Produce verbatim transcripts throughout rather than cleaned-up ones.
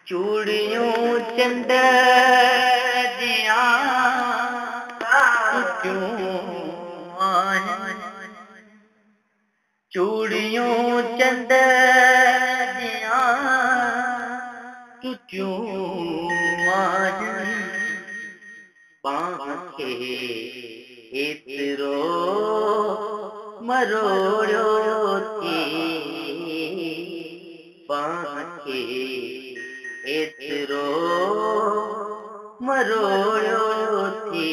चूड़ियों चंद जिया क्यों आन चूड़ियों चंद जिया तू क्यों आन बांखे एतरो मरोड़ो थी बांखे एतरो मरोड़ो थी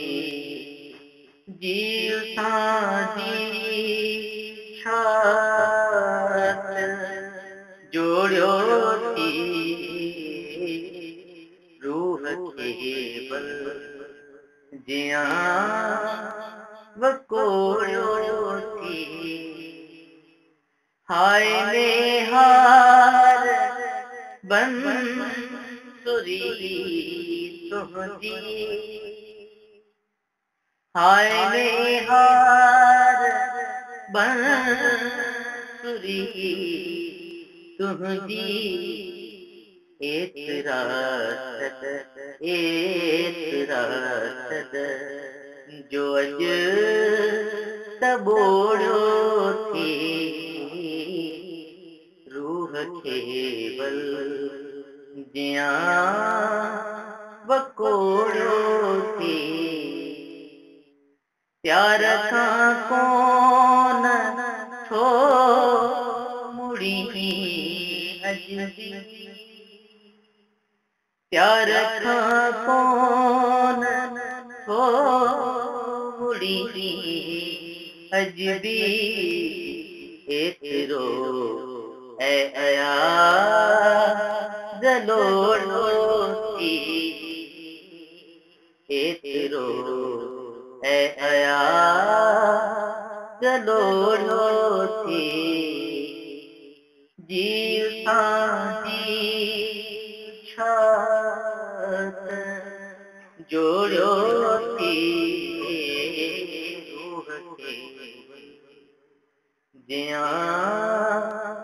जीव साजी छात जोड़ो थी रूह केवल जिया वकोड़ो थी हाय में हार बंसुरी तुझी हाय में हार बंसुरी तुझी एतरात एतरात जो अज तबोड़ो थी रूह केवल जिया वकोड़ो थी प्यार का कौन थो मुड़ी अजबी प्यार का कौन थो मुड़ी अजबी एतरो ए आया जलोड़ो थी एतरो ए आया जलोड़ो थी जीव साजी छात जोड़ो थी रूह के जिया